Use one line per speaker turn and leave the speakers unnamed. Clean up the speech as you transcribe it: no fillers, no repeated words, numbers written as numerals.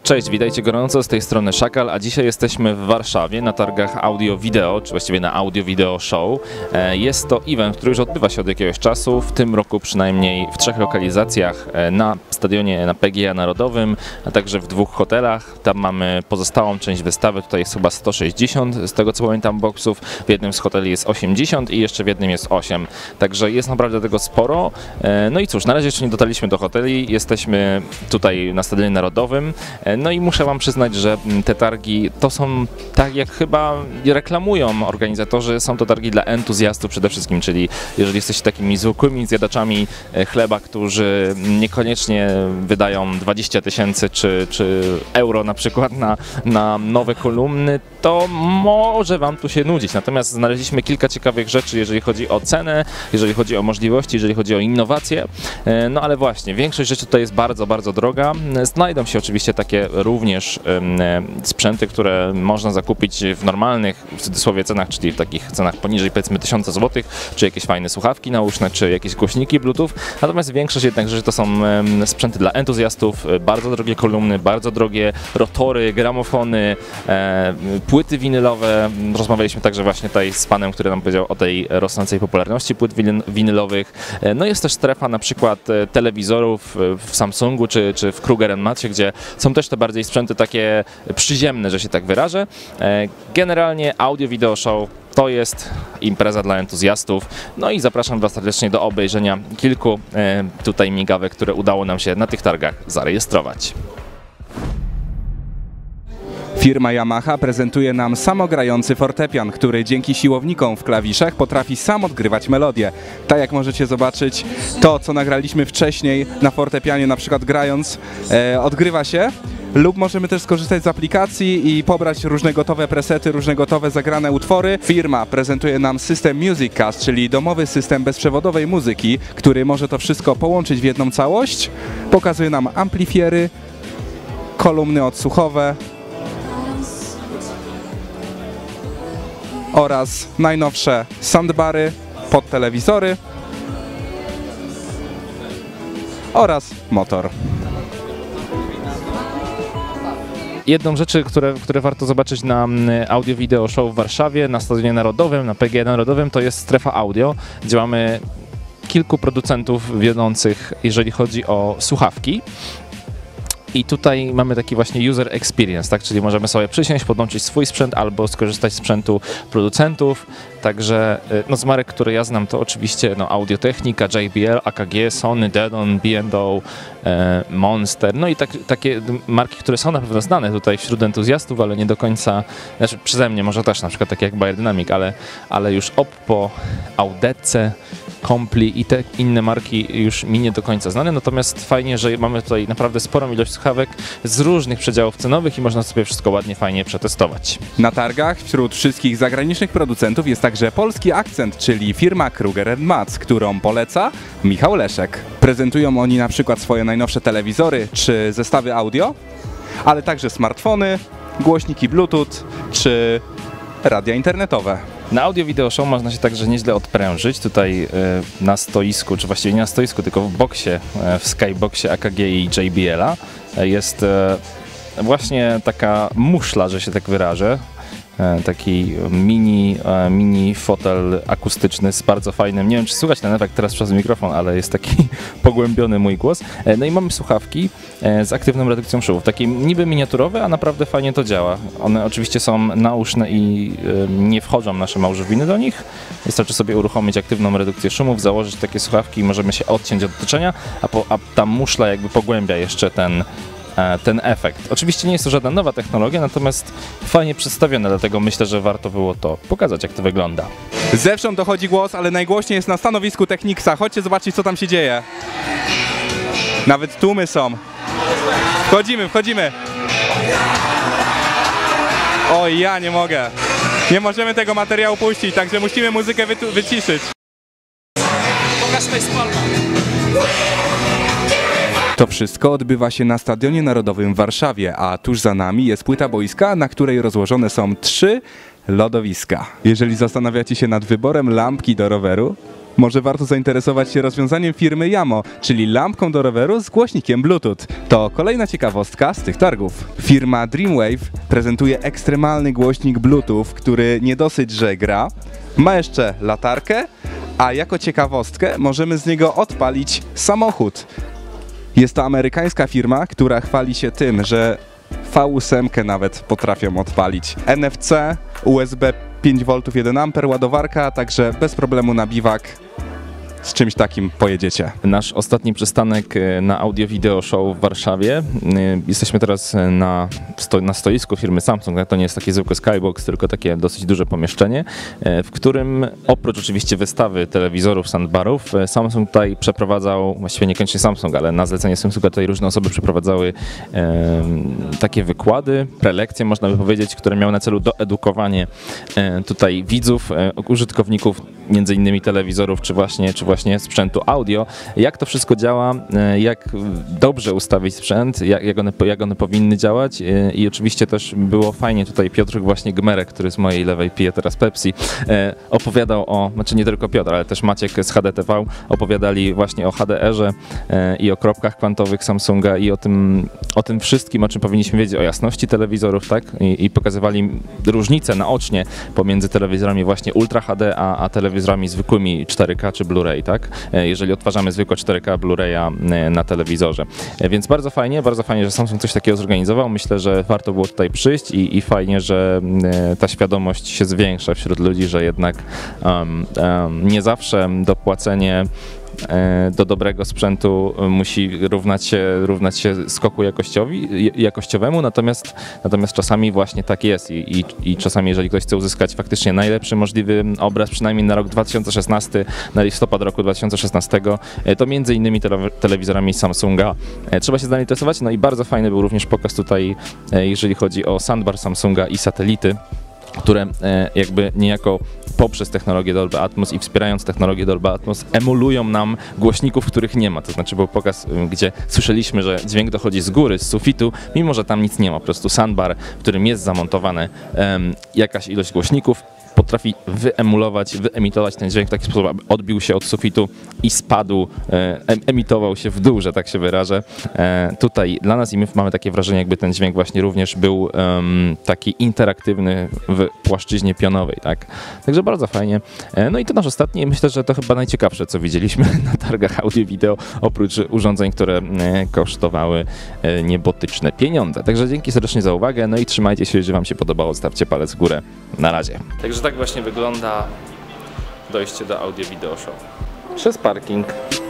Cześć, witajcie gorąco, z tej strony Szakal, a dzisiaj jesteśmy w Warszawie na targach audio-wideo, czy właściwie na audio-video show. Jest to event, który już odbywa się od jakiegoś czasu, w tym roku przynajmniej w 3 lokalizacjach, na stadionie na PGA Narodowym, a także w 2 hotelach. Tam mamy pozostałą część wystawy, tutaj jest chyba 160, z tego co pamiętam, boksów. W jednym z hoteli jest 80 i jeszcze w jednym jest 8, także jest naprawdę tego sporo. No i cóż, na razie jeszcze nie dotarliśmy do hoteli, jesteśmy tutaj na stadionie narodowym. No i muszę wam przyznać, że te targi to są, tak jak chyba reklamują organizatorzy, są to targi dla entuzjastów przede wszystkim, czyli jeżeli jesteście takimi zwykłymi zjadaczami chleba, którzy niekoniecznie wydają 20 000 czy euro na przykład na nowe kolumny, to może wam tu się nudzić. Natomiast znaleźliśmy kilka ciekawych rzeczy, jeżeli chodzi o cenę, jeżeli chodzi o możliwości, jeżeli chodzi o innowacje. No ale właśnie, większość rzeczy tutaj jest bardzo, bardzo droga. Znajdą się oczywiście takie również sprzęty, które można zakupić w normalnych, w cudzysłowie, cenach, czyli w takich cenach poniżej powiedzmy 1000 zł, czy jakieś fajne słuchawki nauszne, czy jakieś głośniki Bluetooth. Natomiast większość jednak rzeczy to są sprzęty dla entuzjastów, bardzo drogie kolumny, bardzo drogie rotory, gramofony, płyty winylowe. Rozmawialiśmy także właśnie tutaj z panem, który nam powiedział o tej rosnącej popularności płyt winylowych. No jest też strefa na przykład telewizorów w Samsungu czy w Kruger & Mattsie, gdzie są też te bardziej sprzęty takie przyziemne, że się tak wyrażę. Generalnie audio-video show to jest impreza dla entuzjastów. No i zapraszam was serdecznie do obejrzenia kilku tutaj migawek, które udało nam się na tych targach zarejestrować.
Firma Yamaha prezentuje nam samogrający fortepian, który dzięki siłownikom w klawiszach potrafi sam odgrywać melodię. Tak jak możecie zobaczyć, to co nagraliśmy wcześniej na fortepianie, na przykład grając, odgrywa się. Lub możemy też skorzystać z aplikacji i pobrać różne gotowe presety, różne gotowe zagrane utwory. Firma prezentuje nam system Music Cast, czyli domowy system bezprzewodowej muzyki, który może to wszystko połączyć w jedną całość. Pokazuje nam amplifiery, kolumny odsłuchowe oraz najnowsze soundbary pod telewizory oraz motor.
Jedną rzeczy, które warto zobaczyć na audio-video show w Warszawie, na Stadionie Narodowym, na PGA Narodowym, to jest strefa audio, gdzie mamy kilku producentów wiodących, jeżeli chodzi o słuchawki. I tutaj mamy taki właśnie user experience, tak? Czyli możemy sobie przysiąść, podłączyć swój sprzęt albo skorzystać z sprzętu producentów. Także no z marek, które ja znam, to oczywiście Audio-Technica, JBL, AKG, Sony, Denon, B&O, Monster. No i takie marki, które są na pewno znane tutaj wśród entuzjastów, ale nie do końca, znaczy przeze mnie może też, na przykład takie jak Beyerdynamic, ale już Oppo, Audyce, Kompli i te inne marki już mi nie do końca znane. Natomiast fajnie, że mamy tutaj naprawdę sporą ilość słuchawek z różnych przedziałów cenowych i można sobie wszystko ładnie, fajnie przetestować.
Na targach wśród wszystkich zagranicznych producentów jest także polski akcent, czyli firma Kruger & Mattsie, którą poleca Michał Leszek. Prezentują oni na przykład swoje najnowsze telewizory czy zestawy audio, ale także smartfony, głośniki Bluetooth czy radia internetowe.
Na audio-video show można się także nieźle odprężyć. Tutaj na stoisku, czy właściwie nie na stoisku, tylko w boksie, w Skyboxie AKG i JBL-a jest właśnie taka muszla, że się tak wyrażę. Taki mini fotel akustyczny z bardzo fajnym, nie wiem czy słychać ten efekt teraz przez mikrofon, ale jest taki pogłębiony mój głos. No i mamy słuchawki z aktywną redukcją szumów, takie niby miniaturowe, a naprawdę fajnie to działa. One oczywiście są nauszne i nie wchodzą nasze małżowiny do nich. Wystarczy sobie uruchomić aktywną redukcję szumów, założyć takie słuchawki i możemy się odciąć od otoczenia, a ta muszla jakby pogłębia jeszcze ten efekt. Oczywiście nie jest to żadna nowa technologia, natomiast fajnie przedstawione, dlatego myślę, że warto było to pokazać, jak to wygląda.
Zewsząd dochodzi głos, ale najgłośniej jest na stanowisku Technicsa. Chodźcie zobaczyć, co tam się dzieje. Nawet tłumy są. Wchodzimy. Oj, ja nie mogę. Nie możemy tego materiału puścić, także musimy muzykę wyciszyć. Pokaż Facepalma. To wszystko odbywa się na Stadionie Narodowym w Warszawie, a tuż za nami jest płyta boiska, na której rozłożone są 3 lodowiska. Jeżeli zastanawiacie się nad wyborem lampki do roweru, Może warto zainteresować się rozwiązaniem firmy Yamo, czyli lampką do roweru z głośnikiem Bluetooth. To kolejna ciekawostka z tych targów. Firma Dreamwave prezentuje ekstremalny głośnik Bluetooth, który nie dosyć, że gra, ma jeszcze latarkę, a jako ciekawostkę możemy z niego odpalić samochód. Jest to amerykańska firma, która chwali się tym, że V8 nawet potrafią odpalić. NFC, USB 5V 1A, ładowarka, także bez problemu na biwak z czymś takim pojedziecie.
Nasz ostatni przystanek na audio-video show w Warszawie. Jesteśmy teraz na stoisku firmy Samsung. To nie jest taki zwykły skybox, tylko takie dosyć duże pomieszczenie, w którym oprócz oczywiście wystawy telewizorów, soundbarów, Samsung tutaj przeprowadzał, właściwie niekoniecznie Samsung, ale na zlecenie Samsunga tutaj różne osoby przeprowadzały takie wykłady, prelekcje można by powiedzieć, które miały na celu doedukowanie tutaj widzów, użytkowników między innymi telewizorów, czy właśnie sprzętu audio, jak to wszystko działa, jak dobrze ustawić sprzęt, jak one powinny działać i oczywiście też było fajnie tutaj Piotrek właśnie Gmerek, który z mojej lewej pije teraz Pepsi, opowiadał znaczy nie tylko Piotr, ale też Maciek z HDTV, opowiadali właśnie o HDR-ze i o kropkach kwantowych Samsunga i o tym wszystkim, o czym powinniśmy wiedzieć, o jasności telewizorów, tak? I pokazywali różnice naocznie pomiędzy telewizorami właśnie Ultra HD, a telewizorami zwykłymi 4K czy Blu-ray, tak? Jeżeli odtwarzamy zwykłe 4K Blu-raya na telewizorze. Więc bardzo fajnie, że Samsung coś takiego zorganizował. Myślę, że warto było tutaj przyjść i fajnie, że ta świadomość się zwiększa wśród ludzi, że jednak nie zawsze dopłacenie do dobrego sprzętu musi równać się skoku jakościowemu, natomiast czasami właśnie tak jest i czasami jeżeli ktoś chce uzyskać faktycznie najlepszy możliwy obraz, przynajmniej na rok 2016, na listopad roku 2016, to między innymi telewizorami Samsunga trzeba się zainteresować. No i bardzo fajny był również pokaz tutaj, jeżeli chodzi o soundbar Samsunga i satelity, które jakby niejako poprzez technologię Dolby Atmos i wspierając technologię Dolby Atmos emulują nam głośników, których nie ma. To znaczy był pokaz, gdzie słyszeliśmy, że dźwięk dochodzi z góry, z sufitu, mimo że tam nic nie ma. Po prostu soundbar, w którym jest zamontowane jakaś ilość głośników, potrafi wyemitować ten dźwięk w taki sposób, aby odbił się od sufitu i spadł, emitował się w dół, że tak się wyrażę. Tutaj dla nas i my mamy takie wrażenie, jakby ten dźwięk właśnie również był taki interaktywny w płaszczyźnie pionowej, tak? Także bardzo fajnie. No i to nasz ostatni, myślę, że to chyba najciekawsze, co widzieliśmy na targach audio-wideo, oprócz urządzeń, które kosztowały niebotyczne pieniądze. Także dzięki serdecznie za uwagę, no i trzymajcie się, jeżeli wam się podobało, stawcie palec w górę. Na razie. Także tak właśnie wygląda dojście do audio-video show. Przez parking.